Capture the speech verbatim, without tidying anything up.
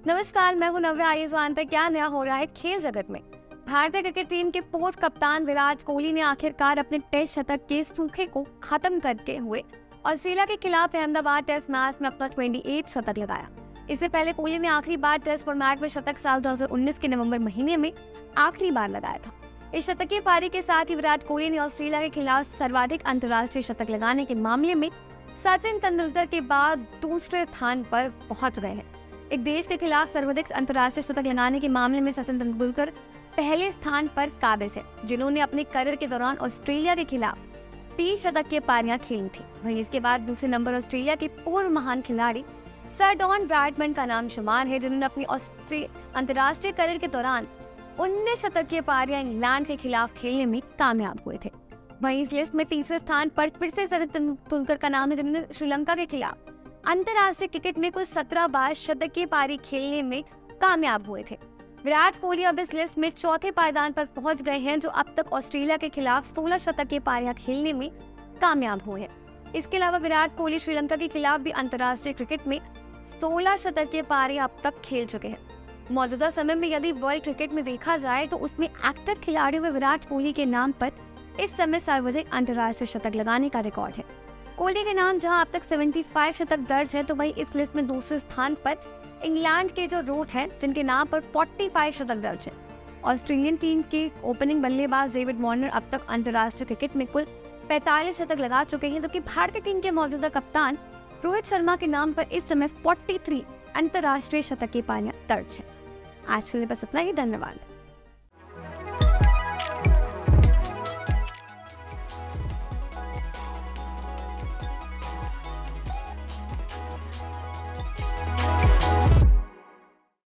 नमस्कार, मैं हूं नव्या। आइए जानते हैं क्या नया हो रहा है खेल जगत में। भारतीय क्रिकेट टीम के पूर्व कप्तान विराट कोहली ने आखिरकार अपने टेस्ट शतक के सूखे को खत्म करते हुए ऑस्ट्रेलिया के खिलाफ अहमदाबाद टेस्ट मैच में अपना अट्ठाईसवां शतक लगाया। इससे पहले कोहली ने आखिरी बार टेस्ट फॉर्मेट में शतक साल दो हज़ार उन्नीस के नवंबर महीने में आखिरी बार लगाया था। इस शतकीय पारी के साथ ही विराट कोहली ने ऑस्ट्रेलिया के खिलाफ सर्वाधिक अंतर्राष्ट्रीय शतक लगाने के मामले में सचिन तेंदुलकर के बाद दूसरे स्थान पर पहुंच गए हैं। एक देश के खिलाफ सर्वाधिक अंतर्राष्ट्रीय शतक लगाने के मामले में सचिन तेंदुलकर पहले स्थान पर काबिज है, जिन्होंने अपने करियर के दौरान ऑस्ट्रेलिया के खिलाफ तीस शतक की पारियां खेली थी। वहीं इसके बाद दूसरे नंबर ऑस्ट्रेलिया के पूर्व महान खिलाड़ी सर डॉन ब्रैडमैन का नाम शुमार है, जिन्होंने अपनी अंतर्राष्ट्रीय करियर के दौरान उन्नीस शतक की पारियां इंग्लैंड के खिलाफ खेलने में कामयाब हुए थे। वहीं इस लिस्ट में तीसरे स्थान पर फिर से सचिन तेंदुलकर का नाम है, जिन्होंने श्रीलंका के खिलाफ अंतर्राष्ट्रीय क्रिकेट में कुल सत्रह बार शतकीय पारी खेलने में कामयाब हुए थे। विराट कोहली अब इस लिस्ट में चौथे पायदान पर पहुंच गए हैं, जो अब तक ऑस्ट्रेलिया के खिलाफ सोलह शतकीय पारियां खेलने में कामयाब हुए हैं। इसके अलावा विराट कोहली श्रीलंका के खिलाफ भी अंतर्राष्ट्रीय क्रिकेट में सोलह शतकीय पारियां अब तक खेल चुके हैं। मौजूदा समय में यदि वर्ल्ड क्रिकेट में देखा जाए तो उसमें एक्टिव खिलाड़ियों में विराट कोहली के नाम पर इस समय सर्वाधिक अंतर्राष्ट्रीय शतक लगाने का रिकॉर्ड है। कोहली के नाम जहां अब तक पचहत्तर शतक दर्ज है, तो वहीं इस लिस्ट में दूसरे स्थान पर इंग्लैंड के जो रूट हैं, जिनके नाम पर पैंतालीस शतक दर्ज है। ऑस्ट्रेलियन टीम के ओपनिंग बल्लेबाज डेविड वार्नर अब तक अंतर्राष्ट्रीय क्रिकेट में कुल पैंतालीस शतक लगा चुके हैं, जबकि भारतीय टीम के मौजूदा कप्तान रोहित शर्मा के नाम पर इस समय तैंतालीस अंतर्राष्ट्रीय शतक की पारियां दर्ज है। आज के लिए बस इतना ही। धन्यवाद।